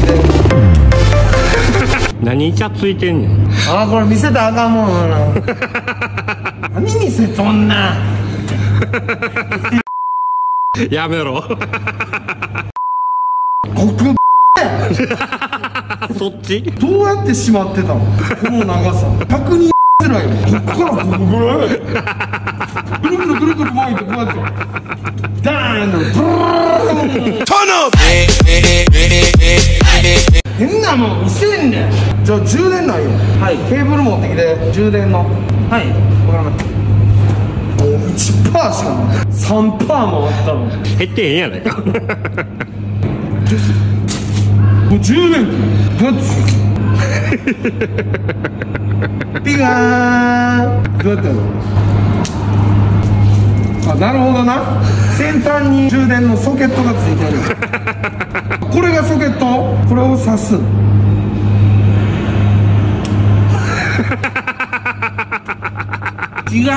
何イチャついてんねん。 ああ、これ見せたらあかんもん。何見せとんな。 やめろ。 僕そっちどうやってしまってたの、この長さ。100人ぐらいよ。こっからここぐらい。ぐるぐるぐるぐる巻いてこうやって。ダーンのブーン。変なもん見せんねん。じゃあ充電ないよ。はい、ケーブル持ってきて。充電の。はい、わからない。もう 1% しかない。3% もあったの。 減ってへんやないか。 もう充電器どうやってピガーン。どうやってやるの。あ、なるほどな。先端に充電のソケットがついてる。これがソケット。これを挿す。違う。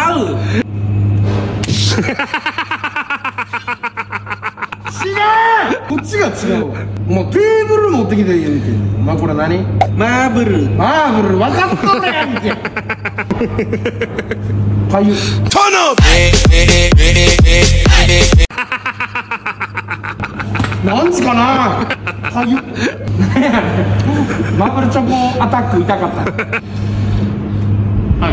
違う。こっちが違うわ。もうテーブル持ってきて言うてん。まあこれ何？マーブル。マーブル分かっとるやんけ。かゆ。何時かな。かゆ。マーブルチョコアタック痛かった。はい。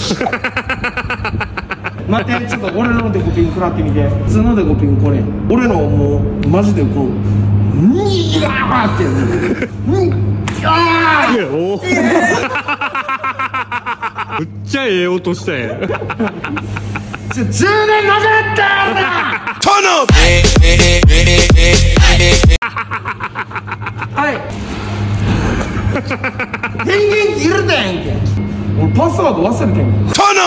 待って、ちょっと俺のデコピン食らってみて。普通のデコピンこれ。俺のもうマジでこうにがーっておむっちゃええ音したやん。 充電なくなったよな。はい。電源切れたやんけ。俺パスワード忘れてんの。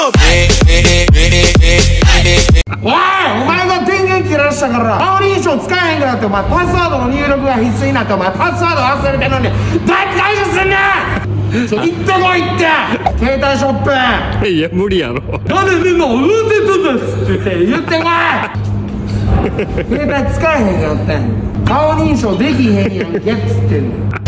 おい、お前が電源切らしたから顔認証使えへんからって。お前パスワードの入力が必須になって、お前パスワード忘れてんのにどうやって解除すんねん。行ってこいって、携帯ショップ。 いや無理やろ。 なんでみんな運転とですって言ってこい。携帯使えへんかったん。顔認証できへんやんけっつってんの。